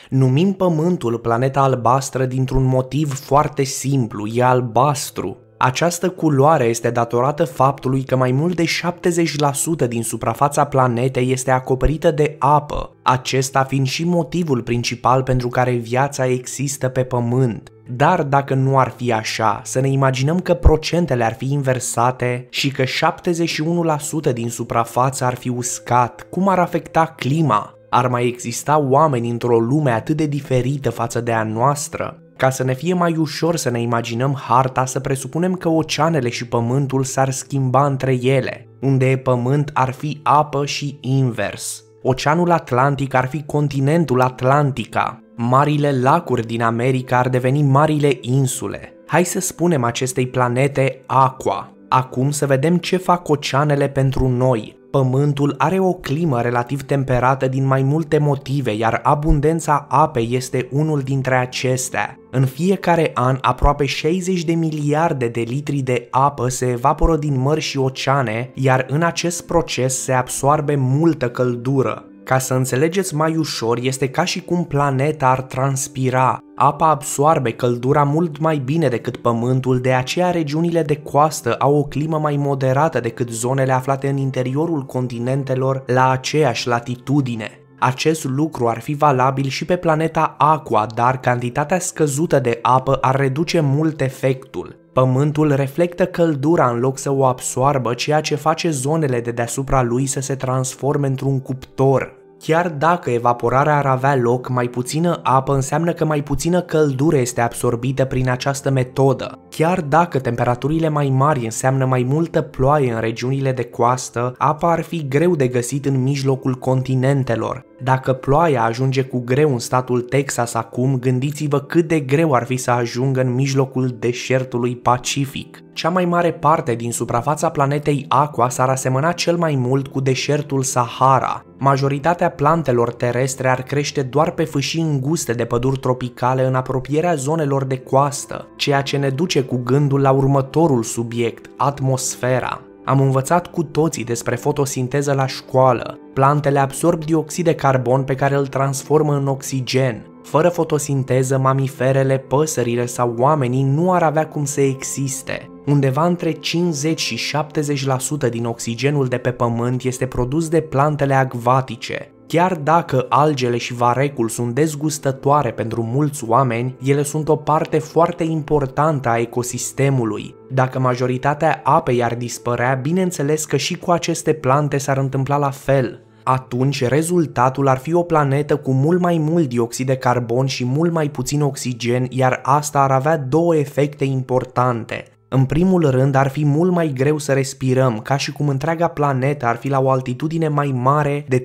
Numim Pământul planeta albastră dintr-un motiv foarte simplu, e albastru. Această culoare este datorată faptului că mai mult de 70% din suprafața planetei este acoperită de apă, acesta fiind și motivul principal pentru care viața există pe Pământ. Dar dacă nu ar fi așa, să ne imaginăm că procentele ar fi inversate și că 71% din suprafață ar fi uscat, cum ar afecta clima? Ar mai exista oameni într-o lume atât de diferită față de a noastră? Ca să ne fie mai ușor să ne imaginăm harta, să presupunem că oceanele și Pământul s-ar schimba între ele. Unde e pământ ar fi apă și invers. Oceanul Atlantic ar fi continentul Atlantica. Marile lacuri din America ar deveni marile insule. Hai să spunem acestei planete Aqua. Acum să vedem ce fac oceanele pentru noi. Pământul are o climă relativ temperată din mai multe motive, iar abundența apei este unul dintre acestea. În fiecare an, aproape 60 de miliarde de litri de apă se evaporă din mări și oceane, iar în acest proces se absoarbe multă căldură. Ca să înțelegeți mai ușor, este ca și cum planeta ar transpira. Apa absoarbe căldura mult mai bine decât Pământul, de aceea regiunile de coastă au o climă mai moderată decât zonele aflate în interiorul continentelor la aceeași latitudine. Acest lucru ar fi valabil și pe planeta Aqua, dar cantitatea scăzută de apă ar reduce mult efectul. Pământul reflectă căldura în loc să o absoarbă, ceea ce face zonele de deasupra lui să se transforme într-un cuptor. Chiar dacă evaporarea ar avea loc, mai puțină apă înseamnă că mai puțină căldură este absorbită prin această metodă. Chiar dacă temperaturile mai mari înseamnă mai multă ploaie în regiunile de coastă, apa ar fi greu de găsit în mijlocul continentelor. Dacă ploaia ajunge cu greu în statul Texas acum, gândiți-vă cât de greu ar fi să ajungă în mijlocul deșertului Pacific. Cea mai mare parte din suprafața planetei Aqua s-ar asemăna cel mai mult cu deșertul Sahara. Majoritatea plantelor terestre ar crește doar pe fâșii înguste de păduri tropicale în apropierea zonelor de coastă, ceea ce ne duce cu gândul la următorul subiect, atmosfera. Am învățat cu toții despre fotosinteză la școală. Plantele absorb dioxid de carbon pe care îl transformă în oxigen. Fără fotosinteză, mamiferele, păsările sau oamenii nu ar avea cum să existe. Undeva între 50 și 70% din oxigenul de pe Pământ este produs de plantele acvatice. Chiar dacă algele și varecul sunt dezgustătoare pentru mulți oameni, ele sunt o parte foarte importantă a ecosistemului. Dacă majoritatea apei ar dispărea, bineînțeles că și cu aceste plante s-ar întâmpla la fel. Atunci rezultatul ar fi o planetă cu mult mai mult dioxid de carbon și mult mai puțin oxigen, iar asta ar avea două efecte importante. În primul rând, ar fi mult mai greu să respirăm, ca și cum întreaga planetă ar fi la o altitudine mai mare de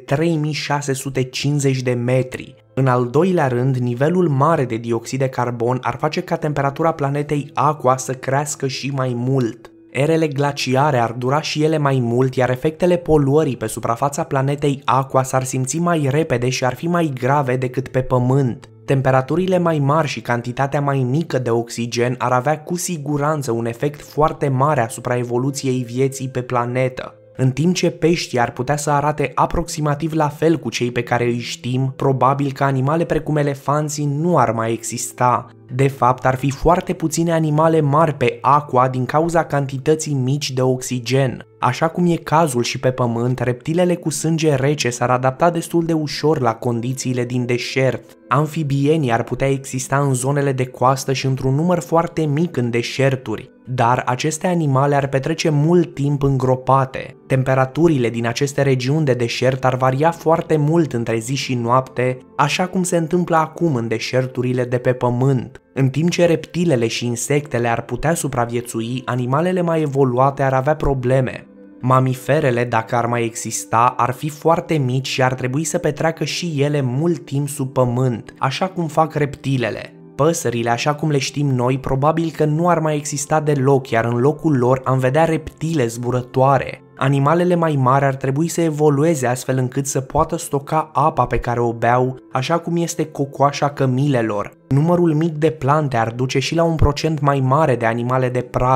3650 de metri. În al doilea rând, nivelul mare de dioxid de carbon ar face ca temperatura planetei Aqua să crească și mai mult. Erele glaciare ar dura și ele mai mult, iar efectele poluării pe suprafața planetei Aqua s-ar simți mai repede și ar fi mai grave decât pe Pământ. Temperaturile mai mari și cantitatea mai mică de oxigen ar avea cu siguranță un efect foarte mare asupra evoluției vieții pe planetă. În timp ce peștii ar putea să arate aproximativ la fel cu cei pe care îi știm, probabil că animale precum elefanții nu ar mai exista. De fapt, ar fi foarte puține animale mari pe Aqua din cauza cantității mici de oxigen. Așa cum e cazul și pe Pământ, reptilele cu sânge rece s-ar adapta destul de ușor la condițiile din deșert. Amfibienii ar putea exista în zonele de coastă și într-un număr foarte mic în deșerturi, dar aceste animale ar petrece mult timp îngropate. Temperaturile din aceste regiuni de deșert ar varia foarte mult între zi și noapte, așa cum se întâmplă acum în deșerturile de pe Pământ. În timp ce reptilele și insectele ar putea supraviețui, animalele mai evoluate ar avea probleme. Mamiferele, dacă ar mai exista, ar fi foarte mici și ar trebui să petreacă și ele mult timp sub pământ, așa cum fac reptilele. Păsările, așa cum le știm noi, probabil că nu ar mai exista deloc, iar în locul lor am vedea reptile zburătoare. Animalele mai mari ar trebui să evolueze astfel încât să poată stoca apa pe care o beau, așa cum este cocoașa cămilelor. Numărul mic de plante ar duce și la un procent mai mare de animale de pradă.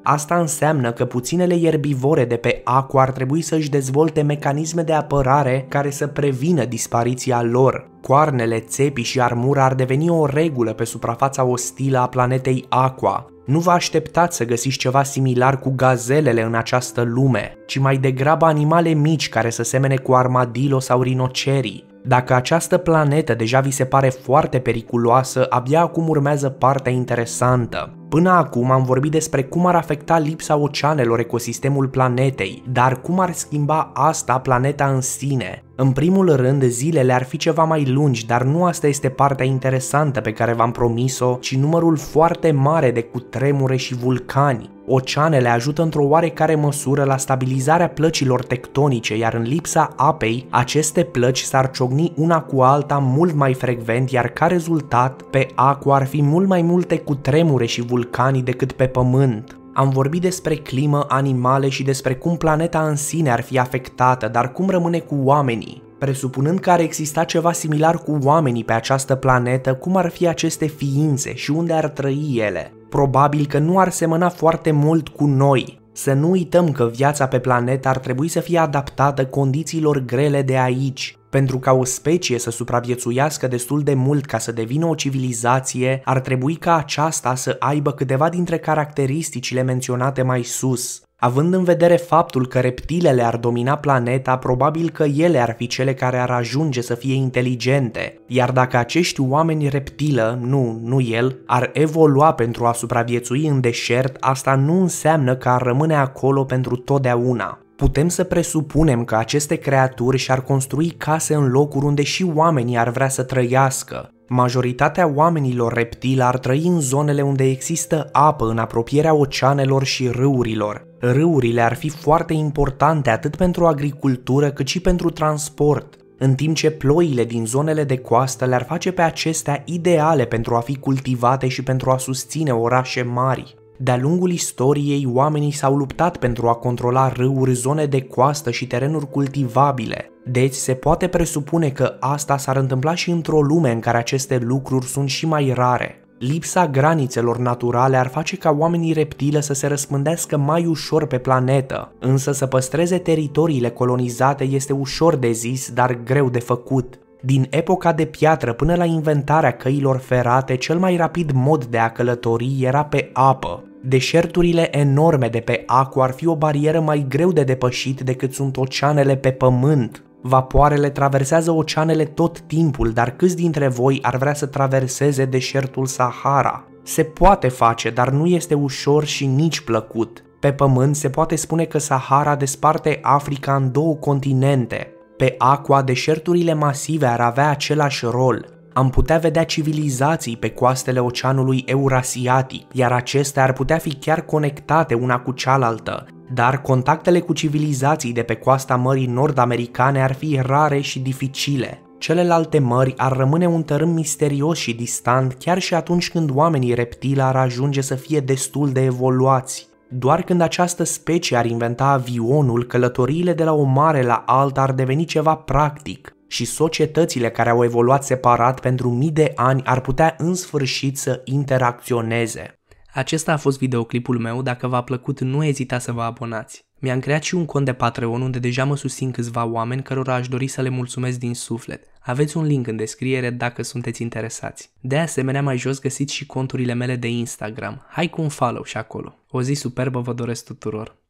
Asta înseamnă că puținele ierbivore de pe Aqua ar trebui să-și dezvolte mecanisme de apărare care să prevină dispariția lor. Coarnele, țepii și armura ar deveni o regulă pe suprafața ostilă a planetei Aqua. Nu vă așteptați să găsiți ceva similar cu gazelele în această lume, ci mai degrabă animale mici care să semene cu armadillo sau rinocerii. Dacă această planetă deja vi se pare foarte periculoasă, abia acum urmează partea interesantă. Până acum am vorbit despre cum ar afecta lipsa oceanelor ecosistemul planetei, dar cum ar schimba asta planeta în sine? În primul rând, zilele ar fi ceva mai lungi, dar nu asta este partea interesantă pe care v-am promis-o, ci numărul foarte mare de cutremure și vulcani. Oceanele ajută într-o oarecare măsură la stabilizarea plăcilor tectonice, iar în lipsa apei, aceste plăci s-ar ciocni una cu alta mult mai frecvent, iar ca rezultat, pe Aqua ar fi mult mai multe cutremure și vulcani decât pe Pământ. Am vorbit despre climă, animale și despre cum planeta în sine ar fi afectată, dar cum rămâne cu oamenii? Presupunând că ar exista ceva similar cu oamenii pe această planetă, cum ar fi aceste ființe și unde ar trăi ele? Probabil că nu ar semăna foarte mult cu noi. Să nu uităm că viața pe planetă ar trebui să fie adaptată condițiilor grele de aici. Pentru ca o specie să supraviețuiască destul de mult ca să devină o civilizație, ar trebui ca aceasta să aibă câteva dintre caracteristicile menționate mai sus. Având în vedere faptul că reptilele ar domina planeta, probabil că ele ar fi cele care ar ajunge să fie inteligente, iar dacă acești oameni reptilă, nu el, ar evolua pentru a supraviețui în deșert, asta nu înseamnă că ar rămâne acolo pentru totdeauna. Putem să presupunem că aceste creaturi și-ar construi case în locuri unde și oamenii ar vrea să trăiască. Majoritatea oamenilor reptili ar trăi în zonele unde există apă în apropierea oceanelor și râurilor. Râurile ar fi foarte importante atât pentru agricultură cât și pentru transport, în timp ce ploile din zonele de coastă le-ar face pe acestea ideale pentru a fi cultivate și pentru a susține orașe mari. De-a lungul istoriei, oamenii s-au luptat pentru a controla râuri, zone de coastă și terenuri cultivabile. Deci se poate presupune că asta s-ar întâmpla și într-o lume în care aceste lucruri sunt și mai rare. Lipsa granițelor naturale ar face ca oamenii reptile să se răspândească mai ușor pe planetă, însă să păstreze teritoriile colonizate este ușor de zis, dar greu de făcut. Din epoca de piatră până la inventarea căilor ferate, cel mai rapid mod de a călători era pe apă. Deșerturile enorme de pe Aqua ar fi o barieră mai greu de depășit decât sunt oceanele pe Pământ. Vapoarele traversează oceanele tot timpul, dar câți dintre voi ar vrea să traverseze deșertul Sahara? Se poate face, dar nu este ușor și nici plăcut. Pe Pământ se poate spune că Sahara desparte Africa în două continente. Pe Aqua, deșerturile masive ar avea același rol. Am putea vedea civilizații pe coastele Oceanului Eurasiatic, iar acestea ar putea fi chiar conectate una cu cealaltă, dar contactele cu civilizații de pe coasta Mării Nord-Americane ar fi rare și dificile. Celelalte mări ar rămâne un tărâm misterios și distant chiar și atunci când oamenii reptili ar ajunge să fie destul de evoluați. Doar când această specie ar inventa avionul, călătoriile de la o mare la alta ar deveni ceva practic și societățile care au evoluat separat pentru mii de ani ar putea în sfârșit să interacționeze. Acesta a fost videoclipul meu, dacă v-a plăcut nu ezitați să vă abonați. Mi-am creat și un cont de Patreon unde deja mă susțin câțiva oameni cărora aș dori să le mulțumesc din suflet. Aveți un link în descriere dacă sunteți interesați. De asemenea, mai jos găsiți și conturile mele de Instagram. Hai cu un follow și acolo. O zi superbă vă doresc tuturor!